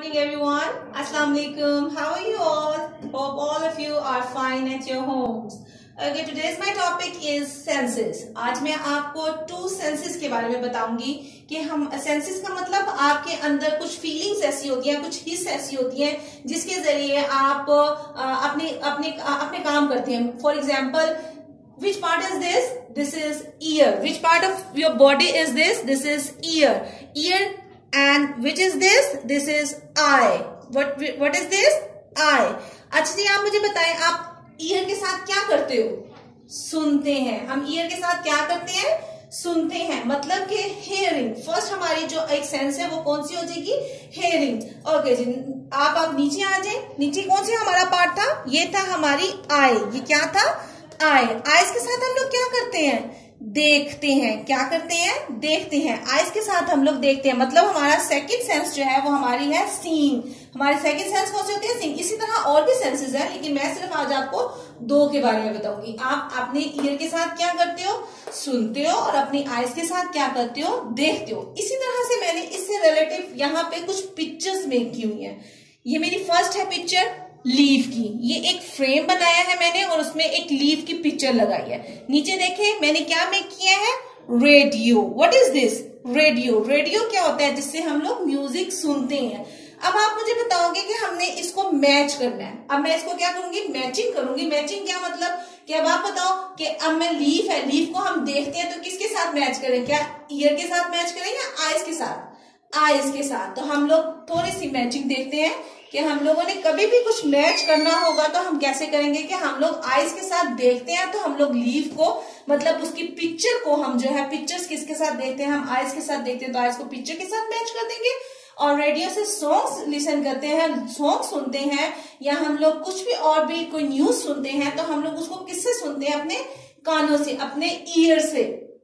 morning everyone. Assalamu alaikum. How are you all? Hope all of you are fine at your homes. Okay, today's my topic is senses. आज मैं आपको 2 senses के बारे में बताऊंगी कि हम senses का मतलब आपके अंदर कुछ feelings ऐसी होती हैं, कुछ हिस्स ऐसी होती हैं जिसके जरिए आप अपने अपने अपने काम करते हैं. For example, which part is this? This is ear. Which part of your body is this? This is ear. Ear. And which is this? This is eye. What is this? Eye. अच्छा जी, आप मुझे बताएं, आप year के साथ क्या करते हो? सुनते हैं. हम ईयर के साथ क्या करते हैं? सुनते हैं. मतलब कि हेयरिंग. फर्स्ट हमारी जो एक सेंस है वो कौन सी हो जाएगी? हेयरिंग. ओके जी, आप नीचे आ जाए. नीचे कौन सी हमारा पार्ट था? ये था हमारी आई. ये क्या था? आई. आईज के साथ हम लोग क्या करते हैं? देखते हैं. क्या करते हैं? देखते हैं. आईज के साथ हम लोग देखते हैं. मतलब हमारा सेकंड सेंस जो है वो हमारी है सीइंग. हमारे सेकंड सेंस कौन से होते हैं? सीइंग. इसी तरह और भी सेंसेस हैं, लेकिन मैं सिर्फ आज आपको 2 के बारे में बताऊंगी. आप अपने ईयर के साथ क्या करते हो? सुनते हो. और अपनी आईज के साथ क्या करते हो? देखते हो. इसी तरह से मैंने इससे रिलेटिव यहाँ पे कुछ पिक्चर्स मेक की हुई है. ये मेरी फर्स्ट है पिक्चर लीफ की. ये एक फ्रेम बनाया है मैंने और उसमें एक लीफ की पिक्चर लगाई है. नीचे देखें मैंने क्या मेक किया है? Radio. What is this? Radio. Radio क्या होता है? जिससे हम लोग म्यूजिक सुनते हैं. अब आप मुझे बताओगे कि हमने इसको मैच करना है. अब मैं इसको क्या करूंगी? मैचिंग करूंगी. मैचिंग क्या मतलब कि अब आप बताओ कि अब मैं लीफ है, लीफ को हम देखते हैं तो किसके साथ मैच करें? क्या ईयर के साथ मैच करें या आईज के साथ? आईज के साथ. तो हम लोग थोड़ी सी मैचिंग देखते हैं कि हम लोगों ने कभी भी कुछ मैच करना होगा तो हम कैसे करेंगे कि हम लोग आईज के साथ देखते हैं तो हम लोग लीफ को मतलब उसकी पिक्चर को हम जो है पिक्चर्स किसके साथ देखते हैं? हम आईज के साथ देखते हैं तो आईज को पिक्चर के साथ मैच कर देंगे. और रेडियो से सॉन्ग्स लिसन करते हैं, सॉन्ग सुनते हैं, या हम लोग कुछ भी और भी कोई न्यूज सुनते हैं तो हम लोग उसको किससे सुनते हैं? अपने कानों से, अपने ईयर से.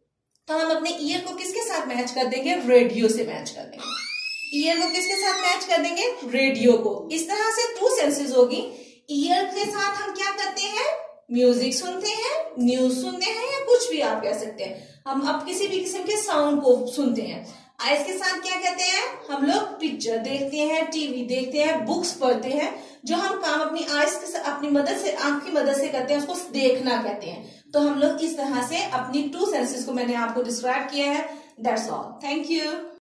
तो हम अपने ईयर को किसके साथ मैच कर देंगे? रेडियो से मैच कर देंगे. ईयर को किसके साथ मैच कर देंगे? रेडियो को. इस तरह से 2 सेंसेस होगी. ईयर के साथ हम क्या करते हैं? म्यूजिक सुनते हैं, न्यूज सुनते हैं, या कुछ भी आप कह सकते हैं. हम अब किसी भी किस्म के साउंड को सुनते हैं. आईज के साथ क्या कहते हैं? हम लोग पिक्चर देखते हैं, टीवी देखते हैं, बुक्स पढ़ते हैं. जो हम काम अपनी आईज के अपनी मदद से, आंख की मदद से करते हैं उसको देखना कहते हैं. तो हम लोग इस तरह से अपनी 2 सेंसेस को मैंने आपको डिस्क्राइब किया है. That's all. Thank you.